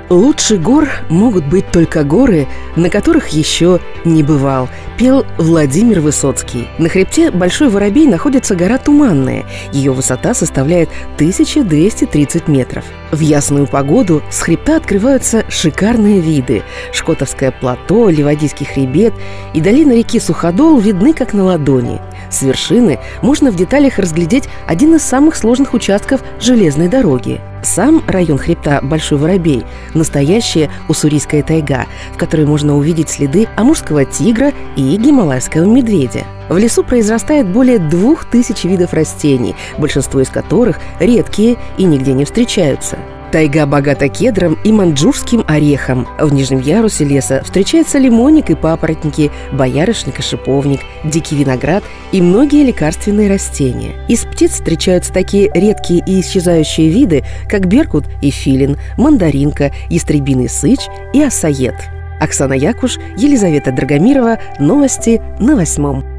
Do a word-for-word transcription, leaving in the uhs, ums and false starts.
«Лучше гор могут быть только горы, на которых еще не бывал», пел Владимир Высоцкий. На хребте Большой Воробей находится гора Туманная. Ее высота составляет тысяча двести тридцать метров. В ясную погоду с хребта открываются шикарные виды. Шкотовское плато, Ливадийский хребет и долина реки Суходол видны как на ладони. С вершины можно в деталях разглядеть один из самых сложных участков железной дороги. Сам район хребта Большой Воробей – настоящая уссурийская тайга, в которой можно увидеть следы амурского тигра и гималайского медведя. В лесу произрастает более двух тысяч видов растений, большинство из которых редкие и нигде не встречаются. Тайга богата кедром и маньчжурским орехом. В нижнем ярусе леса встречаются лимонник и папоротники, боярышник и шиповник, дикий виноград и многие лекарственные растения. Из птиц встречаются такие редкие и исчезающие виды, как беркут и филин, мандаринка, ястребиный сыч и осаед. Оксана Якуш, Елизавета Драгомирова. Новости на восьмом.